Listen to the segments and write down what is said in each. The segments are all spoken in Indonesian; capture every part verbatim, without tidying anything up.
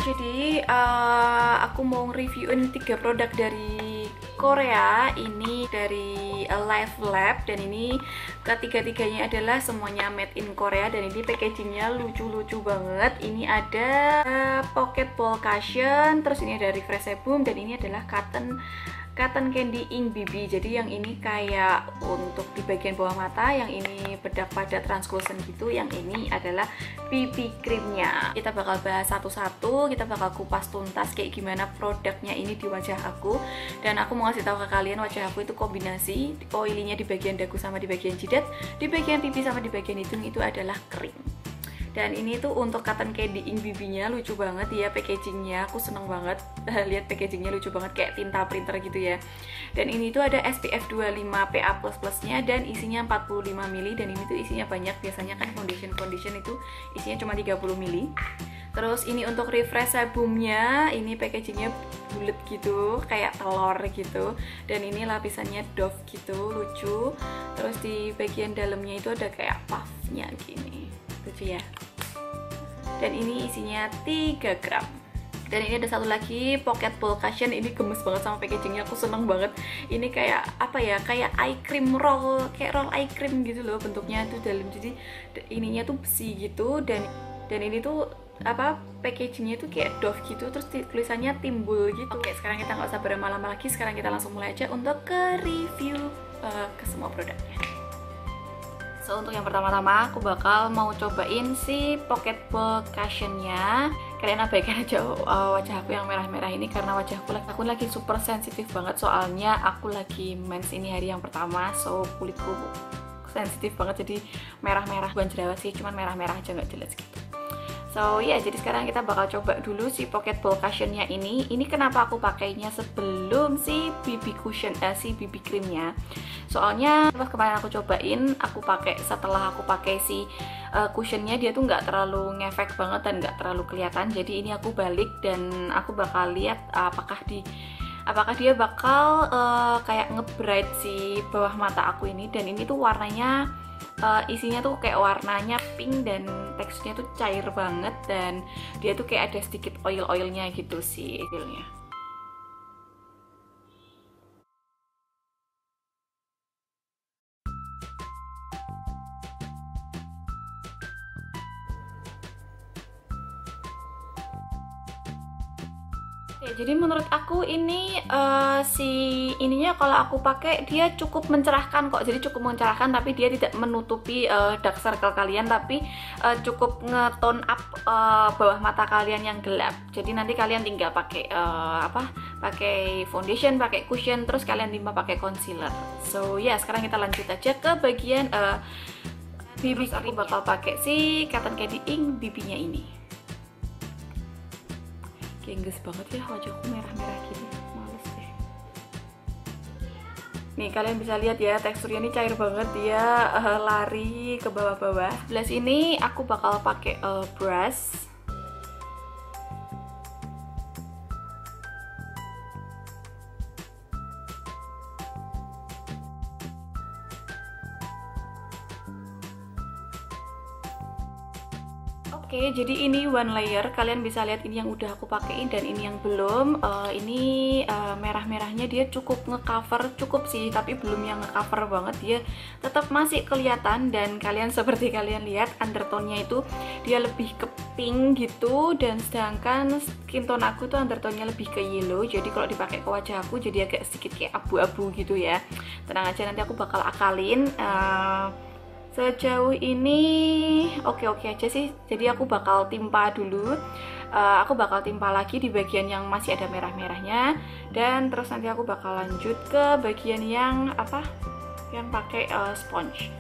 jadi uh, aku mau reviewin tiga produk dari Korea. Ini dari uh, Live Lab, dan ini ketiga-tiganya adalah semuanya made in Korea, dan ini packagingnya lucu-lucu banget. Ini ada uh, Pocket Ball Cushion, terus ini ada Refresh Boom, dan ini adalah Cotton Cotton Candy Ink B B. Jadi yang ini kayak untuk di bagian bawah mata, yang ini bedak pada translucent gitu, yang ini adalah B B creamnya. Kita bakal bahas satu-satu, kita bakal kupas tuntas kayak gimana produknya ini di wajah aku. Dan aku mau ngasih tahu ke kalian, wajah aku itu kombinasi oilinya di bagian dagu sama di bagian jidat, di bagian pipi sama di bagian hidung itu adalah kering. Dan ini tuh untuk Cotton Candy Ink B B-nya lucu banget ya packagingnya, aku seneng banget lihat packagingnya, lucu banget kayak tinta printer gitu ya. Dan ini tuh ada S P F dua puluh lima P A plus plus-nya dan isinya empat puluh lima mililiter, dan ini tuh isinya banyak, biasanya kan foundation foundation itu isinya cuma tiga puluh mililiter. Terus ini untuk Refresh Boom-nya, ini packagingnya bulat gitu, kayak telur gitu. Dan ini lapisannya doff gitu, lucu. Terus di bagian dalamnya itu ada kayak puff-nya gini, lucu ya. Dan ini isinya tiga gram. Dan ini ada satu lagi Pocket Ball Cushion, ini gemes banget sama packagingnya, aku seneng banget. Ini kayak apa ya, kayak eye cream roll, kayak roll eye cream gitu loh bentuknya tuh dalam. Jadi ininya tuh besi gitu, dan dan ini tuh apa, packagingnya tuh kayak doff gitu, terus tulisannya timbul gitu. Oke, sekarang kita nggak usah berlama-lama lagi, sekarang kita langsung mulai aja untuk ke review uh, ke semua produknya. So, untuk yang pertama-tama aku bakal mau cobain si Pocket Ball Cushion-nya. Kalian abaikan aja uh, wajah aku yang merah-merah ini, karena wajahku lagi, aku lagi super sensitif banget, soalnya aku lagi mens ini hari yang pertama, so kulitku sensitif banget, jadi merah-merah, bukan jerawat sih, cuman merah-merah aja, nggak jelas gitu. So ya, yeah, jadi sekarang kita bakal coba dulu si Pocket Ball Cushion-nya ini. Ini kenapa aku pakainya sebelum si B B cushion, eh, si B B creamnya. Soalnya pas kemarin aku cobain, aku pakai setelah aku pakai si uh, cushionnya, dia tuh nggak terlalu ngefek banget dan nggak terlalu kelihatan. Jadi ini aku balik dan aku bakal lihat uh, apakah di apakah dia bakal uh, kayak nge-bright si bawah mata aku ini. Dan ini tuh warnanya Uh, isinya tuh kayak warnanya pink dan teksturnya tuh cair banget, dan dia tuh kayak ada sedikit oil-oilnya gitu sih feelnya. Ya, jadi menurut aku ini uh, si ininya kalau aku pakai dia cukup mencerahkan kok, jadi cukup mencerahkan, tapi dia tidak menutupi uh, dark circle kalian, tapi uh, cukup nge-tone up uh, bawah mata kalian yang gelap. Jadi nanti kalian tinggal pakai uh, apa? Pakai foundation, pakai cushion, terus kalian timpa pakai concealer. So ya, yeah, sekarang kita lanjut aja ke bagian uh, B B. Aku bakal pakai si Cotton Candy Ink B B-nya ini. Gengges banget ya, wajahku merah-merah gini, males deh. Nih kalian bisa lihat ya, teksturnya ini cair banget, dia uh, lari ke bawah-bawah. Sebelah sini aku bakal pakai uh, brush. Oke, jadi ini one layer. Kalian bisa lihat ini yang udah aku pakein dan ini yang belum. Uh, ini uh, merah-merahnya dia cukup ngecover, cukup sih, tapi belum yang ngecover banget. Dia tetap masih kelihatan, dan kalian seperti kalian lihat undertone-nya itu dia lebih ke pink gitu, dan sedangkan skin tone aku tuh undertone-nya lebih ke yellow. Jadi kalau dipakai ke wajah aku jadi agak sedikit kayak abu-abu gitu ya. Tenang aja, nanti aku bakal akalin. Uh, Sejauh ini oke-oke aja sih, jadi aku bakal timpa dulu, uh, aku bakal timpa lagi di bagian yang masih ada merah-merahnya, dan terus nanti aku bakal lanjut ke bagian yang apa, yang pakai uh, sponge.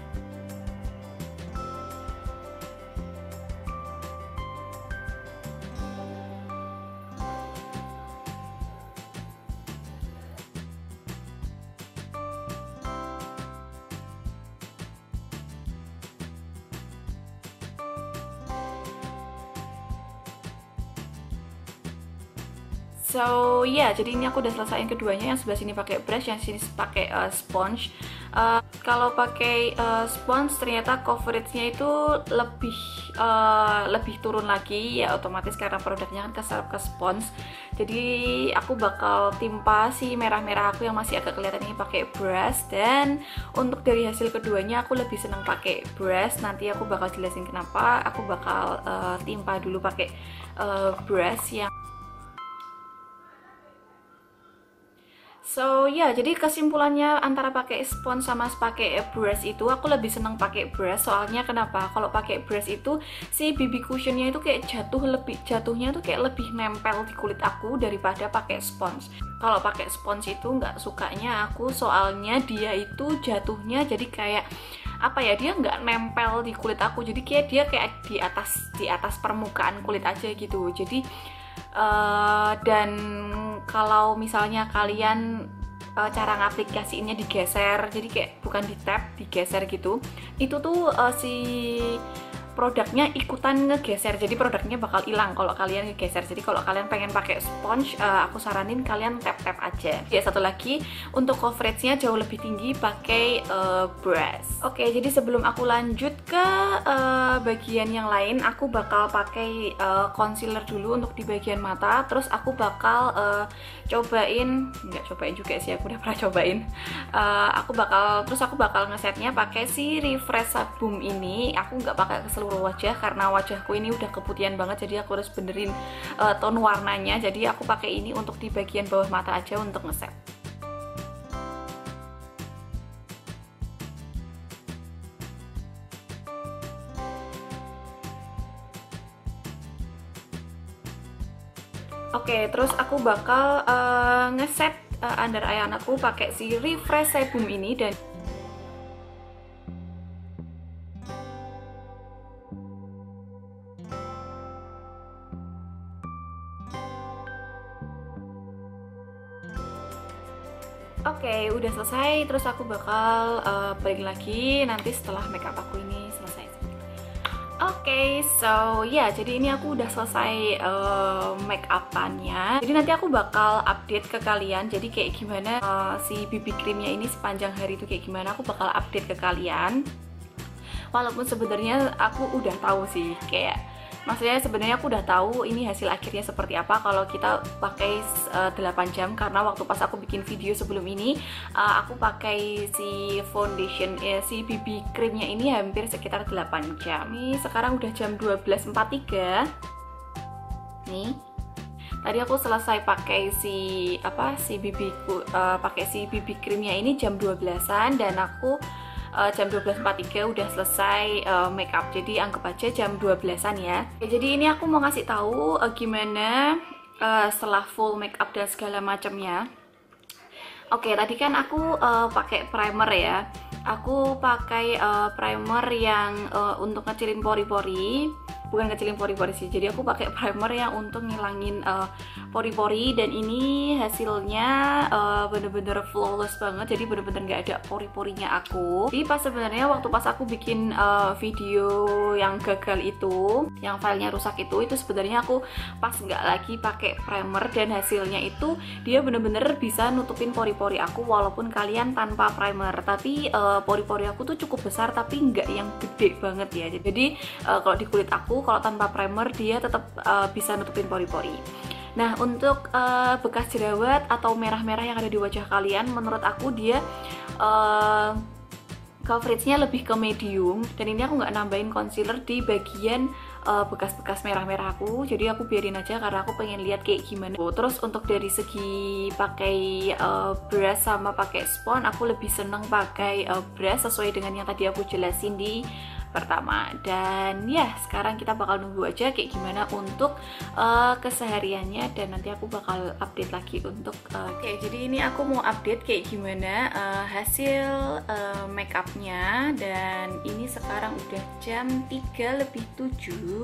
So ya, yeah, jadi ini aku udah selesaiin keduanya, yang sebelah sini pakai brush, yang sini pakai uh, sponge. Uh, kalau pakai uh, spons ternyata coveragenya itu lebih uh, lebih turun lagi ya, otomatis karena produknya kan keserap ke spons. Jadi aku bakal timpa si merah-merah aku yang masih agak kelihatan ini pakai brush, dan untuk dari hasil keduanya aku lebih senang pakai brush. Nanti aku bakal jelasin kenapa aku bakal uh, timpa dulu pakai uh, brush yang So ya, yeah, jadi kesimpulannya antara pakai spons sama pakai brush itu aku lebih seneng pakai brush. Soalnya kenapa? Kalau pakai brush itu si B B cushionnya itu kayak jatuh lebih jatuhnya tuh kayak lebih nempel di kulit aku daripada pakai spons. Kalau pakai spons itu nggak sukanya aku, soalnya dia itu jatuhnya jadi kayak apa ya, dia nggak nempel di kulit aku, jadi kayak dia kayak di atas di atas permukaan kulit aja gitu. Jadi Uh, dan kalau misalnya kalian uh, cara ngaplikasiinnya digeser, jadi kayak bukan di tap, digeser gitu, itu tuh uh, si produknya ikutan ngegeser, jadi produknya bakal hilang kalau kalian ngegeser. Jadi kalau kalian pengen pakai sponge, uh, aku saranin kalian tap-tap aja. Ya, satu lagi, untuk coveragenya jauh lebih tinggi pakai uh, brush. Oke, jadi sebelum aku lanjut ke uh, bagian yang lain, aku bakal pakai uh, concealer dulu untuk di bagian mata. Terus aku bakal uh, cobain, nggak cobain juga sih, aku udah pernah cobain. Uh, aku bakal, terus aku bakal ngesetnya pakai si Refresh Boom ini. Aku nggak pakai ke seluruh wajah karena wajahku ini udah keputihan banget, jadi aku harus benerin uh, tone warnanya. Jadi aku pakai ini untuk di bagian bawah mata aja untuk ngeset. Oke, terus aku bakal uh, ngeset uh, under eye aku pakai si Refresh Boom ini. Dan oke, okay, udah selesai. Terus aku bakal uh, balik lagi nanti setelah makeup aku ini selesai. Oke, okay, so ya, yeah, jadi ini aku udah selesai uh, make upannya. Jadi nanti aku bakal update ke kalian. Jadi kayak gimana uh, si B B creamnya ini sepanjang hari itu kayak gimana, aku bakal update ke kalian. Walaupun sebenarnya aku udah tahu sih, kayak maksudnya sebenarnya aku udah tahu ini hasil akhirnya seperti apa kalau kita pakai uh, delapan jam, karena waktu pas aku bikin video sebelum ini uh, aku pakai si foundation eh, si B B creamnya ini hampir sekitar delapan jam. Ini sekarang udah jam dua belas empat puluh tiga. Nih. Tadi aku selesai pakai si apa si B B uh, pakai si B B creamnya ini jam dua belasan, dan aku Uh, jam dua belas empat puluh tiga udah selesai uh, make up. Jadi anggap aja jam dua belasan ya. Oke, jadi ini aku mau ngasih tahu uh, gimana uh, setelah full make up dan segala macamnya. Oke, tadi kan aku uh, pakai primer ya. Aku pakai uh, primer yang uh, untuk ngecilin pori-pori. Bukan ngecilin pori-pori sih, jadi aku pakai primer yang untuk ngilangin pori-pori, uh, dan ini hasilnya uh, bener-bener flawless banget. Jadi bener-bener nggak ada pori-porinya aku. Jadi pas sebenarnya waktu pas aku bikin uh, video yang gagal itu, yang filenya rusak itu, itu sebenarnya aku pas nggak lagi pakai primer, dan hasilnya itu dia bener-bener bisa nutupin pori-pori aku walaupun kalian tanpa primer. Tapi uh, pori-pori aku tuh cukup besar, tapi nggak yang gede banget ya. Jadi uh, kalau di kulit aku, kalau tanpa primer dia tetap uh, bisa nutupin pori-pori. Nah, untuk uh, bekas jerawat atau merah-merah yang ada di wajah kalian, menurut aku dia uh, coveragenya lebih ke medium, dan ini aku nggak nambahin concealer di bagian bekas-bekas uh, merah-merah aku, jadi aku biarin aja karena aku pengen lihat kayak gimana. Terus untuk dari segi pakai uh, brush sama pakai spons, aku lebih seneng pakai uh, brush sesuai dengan yang tadi aku jelasin di pertama. Dan ya, sekarang kita bakal nunggu aja kayak gimana untuk uh, kesehariannya, dan nanti aku bakal update lagi untuk uh, oke, okay, jadi ini aku mau update kayak gimana uh, hasil uh, make upnya. Dan ini sekarang udah jam tiga lebih tujuh,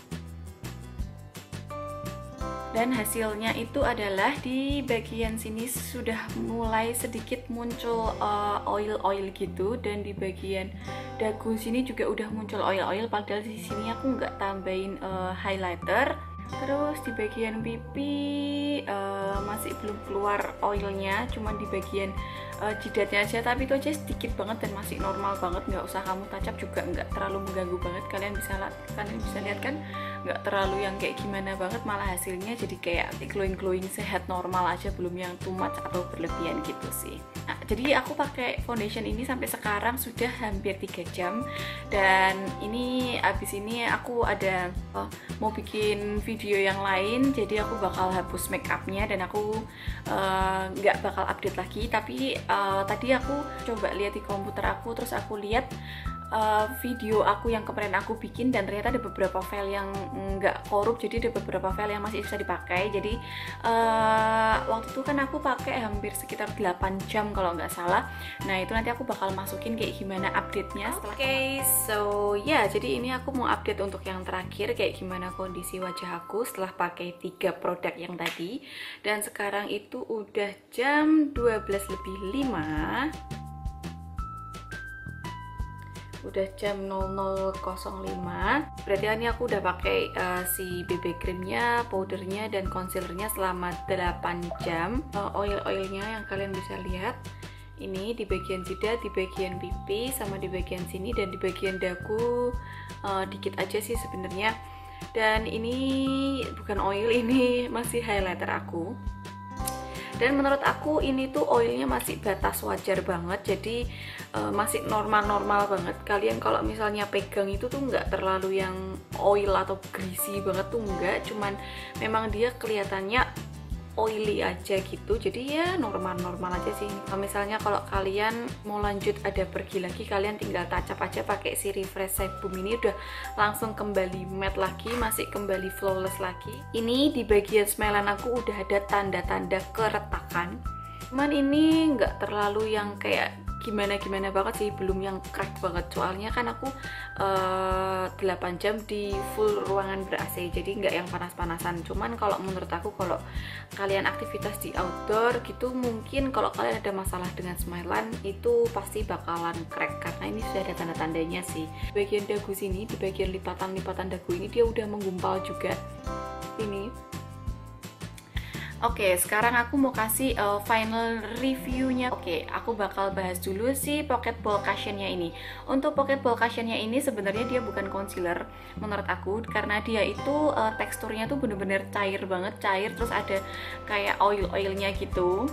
dan hasilnya itu adalah di bagian sini sudah mulai sedikit muncul oil-oil uh, gitu, dan di bagian dagu sini juga udah muncul oil-oil, padahal di sini aku nggak tambahin uh, highlighter. Terus di bagian pipi uh, masih belum keluar oilnya, cuman di bagian uh, jidatnya aja, tapi itu aja sedikit banget dan masih normal banget, nggak usah kamu touch up juga, nggak terlalu mengganggu banget. Kalian bisa kalian bisa lihat kan, nggak terlalu yang kayak gimana banget, malah hasilnya jadi kayak glowing glowing sehat normal aja, belum yang too much atau berlebihan gitu sih. Nah, jadi aku pakai foundation ini sampai sekarang sudah hampir tiga jam, dan ini abis ini aku ada uh, mau bikin video yang lain, jadi aku bakal hapus make upnya dan aku nggak uh, bakal update lagi. Tapi uh, tadi aku coba lihat di komputer aku, terus aku lihat Uh, video aku yang kemarin aku bikin, dan ternyata ada beberapa file yang nggak korup, jadi ada beberapa file yang masih bisa dipakai. Jadi uh, waktu itu kan aku pakai hampir sekitar delapan jam kalau nggak salah. Nah itu nanti aku bakal masukin kayak gimana update-nya. Oke, okay, so ya yeah, jadi ini aku mau update untuk yang terakhir kayak gimana kondisi wajah aku setelah pakai tiga produk yang tadi. Dan sekarang itu udah jam dua belas lebih lima, udah jam nol nol nol lima. Berarti ini aku udah pakai uh, si B B creamnya, powdernya, dan concealernya selama delapan jam. uh, Oil-oilnya yang kalian bisa lihat ini di bagian jidat, di bagian pipi, sama di bagian sini, dan di bagian dagu uh, dikit aja sih sebenarnya. Dan ini bukan oil, ini masih highlighter aku. Dan menurut aku ini tuh oilnya masih batas wajar banget, jadi uh, masih normal-normal banget. Kalian kalau misalnya pegang itu tuh nggak terlalu yang oil atau greasy banget tuh nggak, cuman memang dia kelihatannya oily aja gitu, jadi ya normal-normal aja sih. Kalau misalnya kalau kalian mau lanjut ada pergi lagi, kalian tinggal touch up aja pakai si Refresh Sebum ini, udah langsung kembali matte lagi, masih kembali flawless lagi. Ini di bagian smelan aku udah ada tanda-tanda keretakan, cuman ini nggak terlalu yang kayak gimana-gimana banget sih, belum yang crack banget. Soalnya kan aku uh, delapan jam di full ruangan ber-A C, jadi nggak yang panas-panasan. Cuman kalau menurut aku, kalau kalian aktivitas di outdoor gitu, mungkin kalau kalian ada masalah dengan smelan itu pasti bakalan crack, karena ini sudah ada tanda-tandanya sih. Bagian dagu sini, di bagian lipatan-lipatan dagu ini dia udah menggumpal juga ini. Oke, okay, sekarang aku mau kasih uh, final reviewnya. Oke, okay, aku bakal bahas dulu si Pocket Ball Cushionnya ini. Untuk Pocket Ball Cushionnya ini sebenarnya dia bukan concealer menurut aku, karena dia itu uh, teksturnya tuh bener-bener cair banget, cair, terus ada kayak oil-oilnya gitu.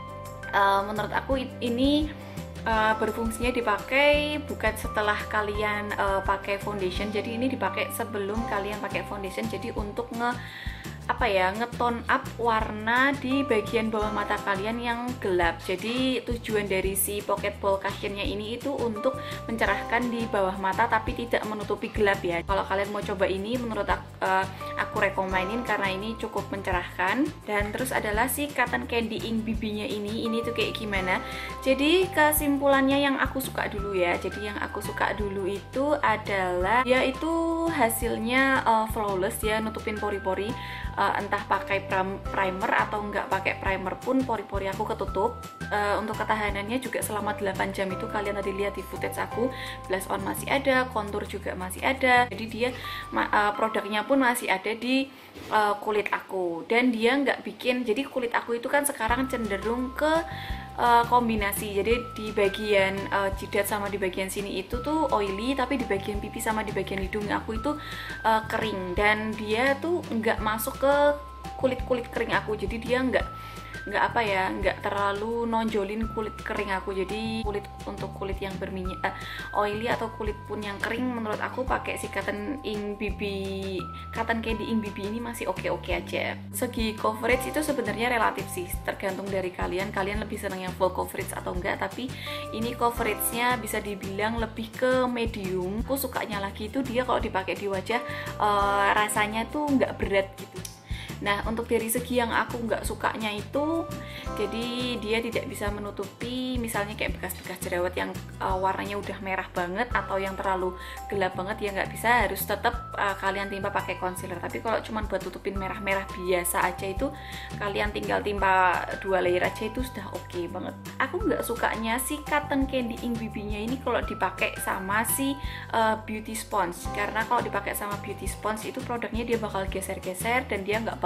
Uh, menurut aku ini uh, berfungsinya dipakai bukan setelah kalian uh, pakai foundation, jadi ini dipakai sebelum kalian pakai foundation. Jadi untuk nge apa ya, ngetone up warna di bagian bawah mata kalian yang gelap. Jadi tujuan dari si Pocket Ball Cushionnya ini itu untuk mencerahkan di bawah mata tapi tidak menutupi gelap ya. Kalau kalian mau coba ini, menurut aku, uh, aku rekomenin karena ini cukup mencerahkan. Dan terus adalah si Cotton Candy Ink B B-nya ini, ini tuh kayak gimana. Jadi kesimpulannya yang aku suka dulu ya. Jadi yang aku suka dulu itu adalah dia itu hasilnya uh, flawless ya, nutupin pori-pori. Uh, entah pakai primer atau nggak pakai primer pun pori-pori aku ketutup. Uh, untuk ketahanannya juga selama delapan jam itu, kalian tadi lihat di footage aku, blush on masih ada, contour juga masih ada. Jadi dia uh, produknya pun masih ada di uh, kulit aku, dan dia nggak bikin, jadi kulit aku itu kan sekarang cenderung ke Uh, kombinasi, jadi di bagian uh, jidat sama di bagian sini itu tuh oily, tapi di bagian pipi sama di bagian hidung aku itu uh, kering, dan dia tuh nggak masuk ke kulit-kulit kering aku, jadi dia nggak nggak apa ya, nggak terlalu nonjolin kulit kering aku. Jadi kulit untuk kulit yang berminyak, uh, oily atau kulit pun yang kering, menurut aku pakai si Cotton Ink B B, Cotton Candy Ink B B ini masih oke-oke aja. Segi coverage itu sebenarnya relatif sih, tergantung dari kalian, kalian lebih senang yang full coverage atau enggak. Tapi ini coveragenya bisa dibilang lebih ke medium. Aku sukanya lagi itu dia kalau dipakai di wajah uh, rasanya tuh nggak berat gitu. Nah, untuk dari segi yang aku nggak sukanya itu, jadi dia tidak bisa menutupi misalnya kayak bekas-bekas jerawat yang uh, warnanya udah merah banget atau yang terlalu gelap banget, ya nggak bisa, harus tetap uh, kalian timpa pakai concealer. Tapi kalau cuma buat tutupin merah-merah biasa aja itu, kalian tinggal timpa dua layer aja itu sudah oke okay banget. Aku nggak sukanya si Cotton Candy Ink B B-nya ini kalau dipakai sama si uh, Beauty Sponge, karena kalau dipakai sama Beauty Sponge itu produknya dia bakal geser-geser dan dia nggak bakal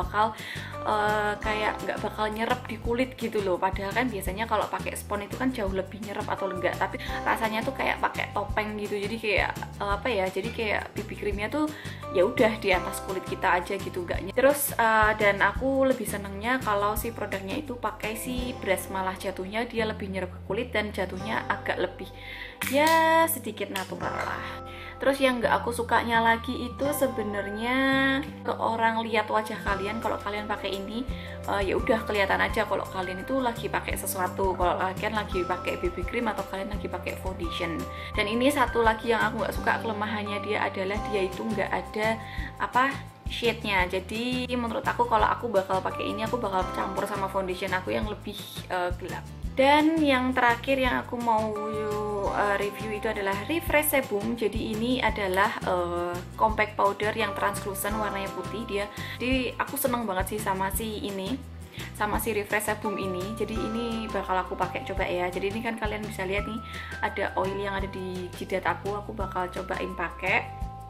bakal uh, kayak nggak bakal nyerap di kulit gitu loh. Padahal kan biasanya kalau pakai spons itu kan jauh lebih nyerap atau enggak, tapi rasanya tuh kayak pakai topeng gitu. Jadi kayak uh, apa ya, jadi kayak B B creamnya tuh ya udah di atas kulit kita aja gitu, enggak. Terus uh, dan aku lebih senengnya kalau si produknya itu pakai si brush, malah jatuhnya dia lebih nyerap ke kulit dan jatuhnya agak lebih ya sedikit natural lah. Terus yang nggak aku sukanya lagi itu sebenarnya ke orang lihat wajah kalian kalau kalian pakai ini, uh, ya udah kelihatan aja kalau kalian itu lagi pakai sesuatu, kalau kalian lagi pakai B B cream atau kalian lagi pakai foundation. Dan ini satu lagi yang aku nggak suka kelemahannya dia adalah dia itu nggak ada apa shade-nya. Jadi menurut aku kalau aku bakal pakai ini, aku bakal campur sama foundation aku yang lebih uh, gelap. Dan yang terakhir yang aku mau uh, review itu adalah Refresh Sebum. Jadi ini adalah uh, compact powder yang translucent, warnanya putih dia. Jadi aku seneng banget sih sama si ini, sama si Refresh Sebum ini. Jadi ini bakal aku pakai coba ya. Jadi ini kan kalian bisa lihat nih, ada oil yang ada di jidat aku. Aku bakal cobain pakai.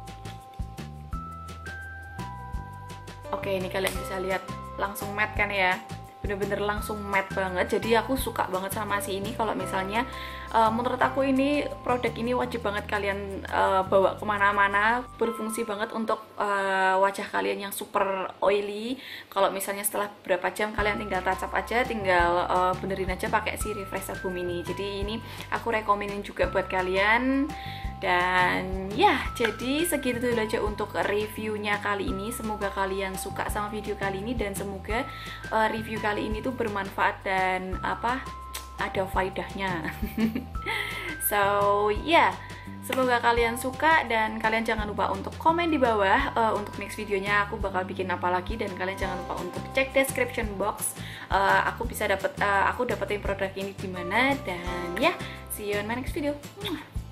Oke, ini kalian bisa lihat langsung matte kan ya, bener-bener langsung matte banget. Jadi aku suka banget sama si ini. Kalau misalnya uh, menurut aku ini produk ini wajib banget kalian uh, bawa kemana-mana, berfungsi banget untuk uh, wajah kalian yang super oily. Kalau misalnya setelah beberapa jam kalian tinggal touch up aja, tinggal uh, benerin aja pakai si Refresh Sebum ini. Jadi ini aku rekomenin juga buat kalian. Dan ya, jadi segitu dulu aja untuk reviewnya kali ini. Semoga kalian suka sama video kali ini dan semoga uh, review kali ini tuh bermanfaat dan apa ada faedahnya. So ya, yeah. Semoga kalian suka dan kalian jangan lupa untuk komen di bawah uh, untuk next videonya aku bakal bikin apa lagi, dan kalian jangan lupa untuk cek description box. Uh, aku bisa dapat uh, aku dapetin produk ini di mana, dan ya, yeah, see you on my next video.